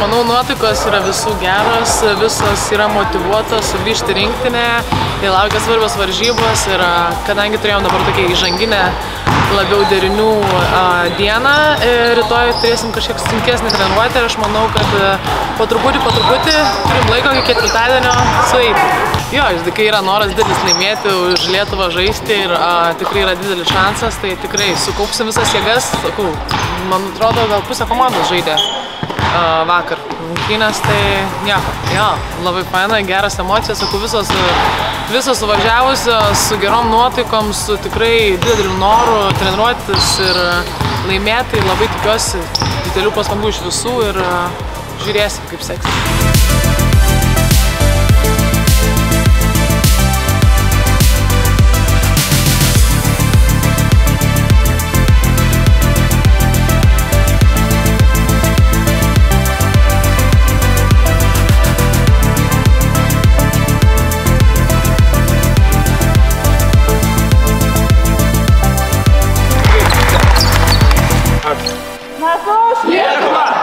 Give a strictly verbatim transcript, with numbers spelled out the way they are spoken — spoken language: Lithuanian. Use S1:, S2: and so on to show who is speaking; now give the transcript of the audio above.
S1: manau, nuotaikos yra visų geros, visos yra motyvuotos sugrįžti rinktinę, tai laukia svarbios varžybos ir kadangi turėjom dabar tokią įžanginę labiau derinių dieną, rytoj turėsim kažkiek sunkesnį treniruotę ir aš manau, kad po truputį, po truputį turim laiko iki ketvirtadienio sueiti. Jo, kai yra noras didelis laimėti už Lietuvą žaisti ir a, tikrai yra didelis šansas, tai tikrai sukaupsim visas jėgas. Sakau, man atrodo, gal pusę komandos žaidė a, vakar rungtynės, tai nieko. Jo, labai faina, geras emocijos, sakau, visos, visos suvažiavusios su gerom nuotaikom, su tikrai dideliu noru treniruotis ir laimėti. Labai tikiuosi didelių pastangų iš visų ir žiūrėsim, kaip seksis.
S2: Lietuva!